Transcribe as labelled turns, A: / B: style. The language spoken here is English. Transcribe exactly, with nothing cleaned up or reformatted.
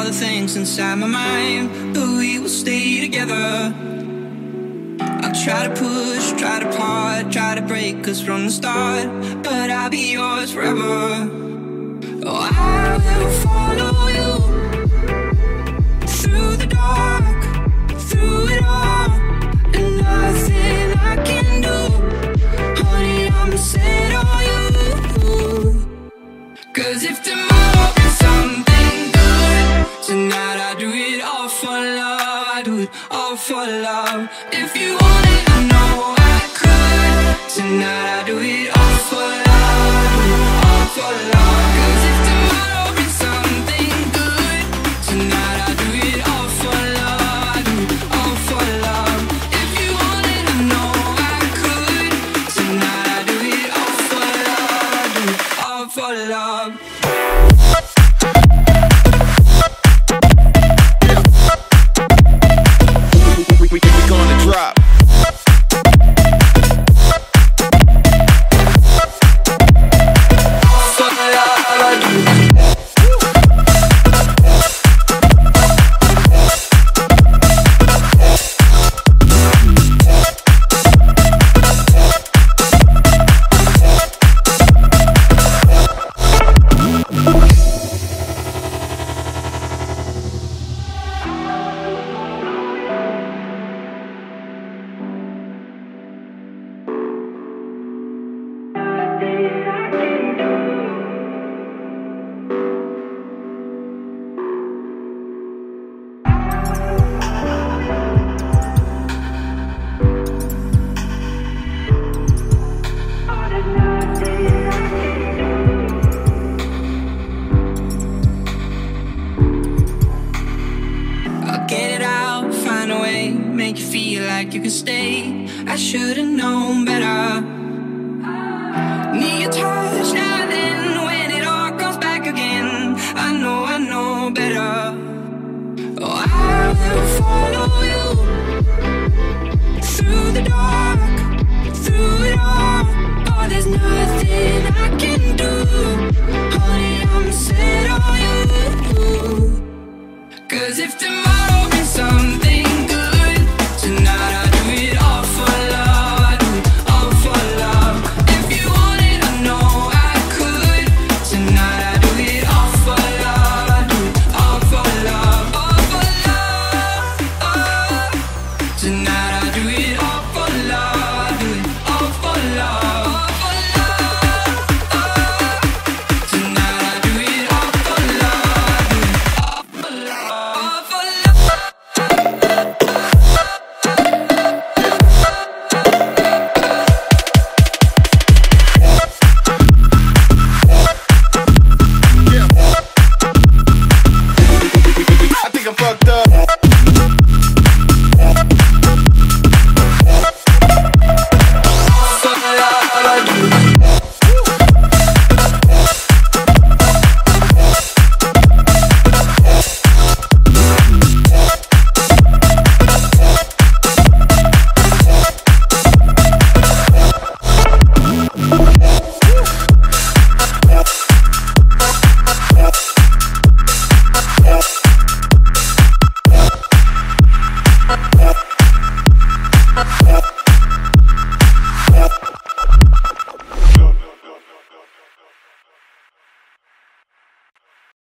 A: the things inside my mind, but we will stay together. I'll try to push, try to part, try to break us from the start, but I'll be yours forever. Oh, I will follow you through the dark, through it all, and nothing I can do, honey, I'ma set on you. Cause if tomorrow is something good, tonight I do it all for love, I do it all for love. If you want it, I know I could, tonight I do it all for love, I do it all for love. Cause if tomorrow is something good, tonight I do it all for love, I do it all for love. If you want it, I know I could, tonight I do it all for love, I do it all for love.
B: We, we, we gonna drop.
A: Make you feel like you can stay. I should've known better. Need your touch now and then when it all comes back again. I know, I know better. Oh, I will follow you through the dark, through it all. Oh, there's nothing I can do, honey, I'm set on you. Cause if tomorrow